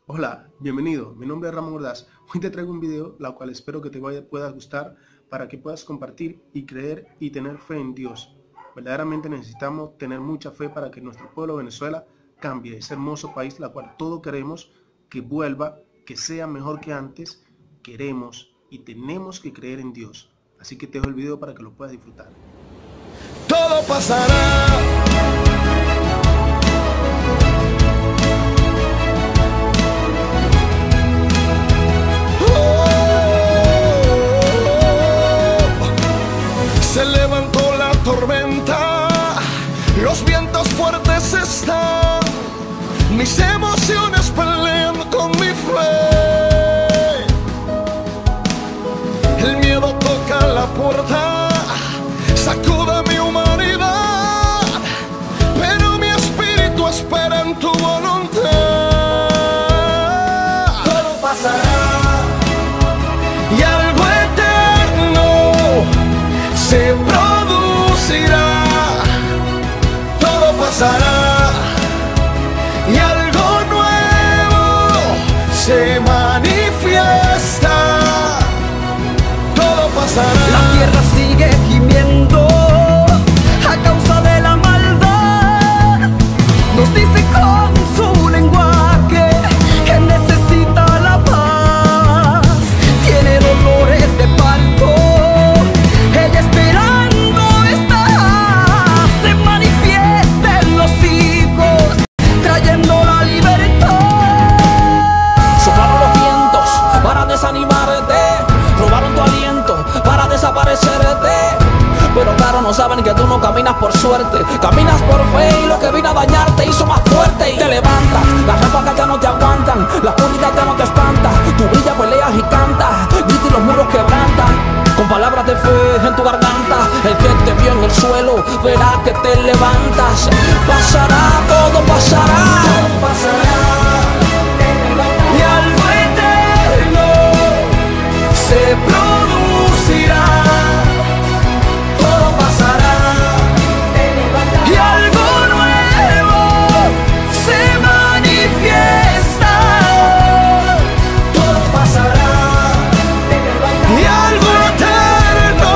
Hola, bienvenido, mi nombre es Ramón Ordaz. Hoy te traigo un video, la cual espero que te pueda gustar para que puedas compartir y creer y tener fe en Dios. Verdaderamente necesitamos tener mucha fe para que nuestro pueblo Venezuela cambie, ese hermoso país, la cual todos queremos que vuelva, que sea mejor que antes. Queremos y tenemos que creer en Dios. Así que te dejo el video para que lo puedas disfrutar. Todo pasará. Se levantó la tormenta, los vientos fuertes están, mis emociones pelean con mi fe. El miedo toca la puerta, sacude mi humanidad, pero mi espíritu espera en tu voluntad. Todo pasará y algo eterno se producirá. Todo pasará y algo nuevo se manifiesta. Todo pasará. La tierra sigue gimiendo a causa de la maldad. Nos dice con su lenguaje que necesita la paz. Tiene dolores de parto, ella esperando está. Se manifiesta en los hijos, trayendo la libertad. Soplaron los vientos para desanimarte, robaron tu aliento para desaparecerte. Pero claro, no saben que tú no caminas por suerte, caminas por fe, y lo que vino a dañarte hizo más fuerte. Y te levantas, las ráfagas ya no te aguantan, la oscuridad ya no te espanta. Tú brillas, peleas y cantas, gritas y los muros quebrantan. Con palabras de fe en tu garganta, el que te vio en el suelo verá que te levantas. Pasará, todo pasará, todo pasará. Y algo eterno se producirá. Todo pasará y algo nuevo se manifiesta. Todo pasará y algo eterno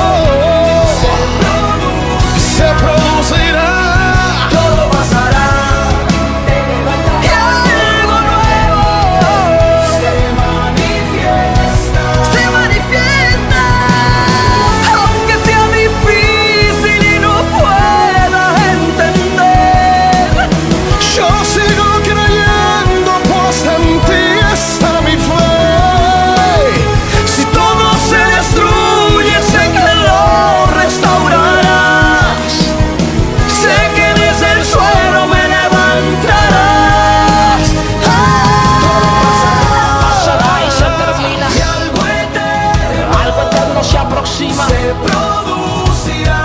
se producirá. Todo pasará y algo nuevo se manifiesta. Se manifiesta. Aunque sea difícil y no pueda entender, yo sigo creyendo, pues en ti está mi fe. Si todo se destruye, sé que lo restaurarás. Sé que desde el suelo me levantarás. Pasará y se termina, y algo eterno se aproxima, se producirá.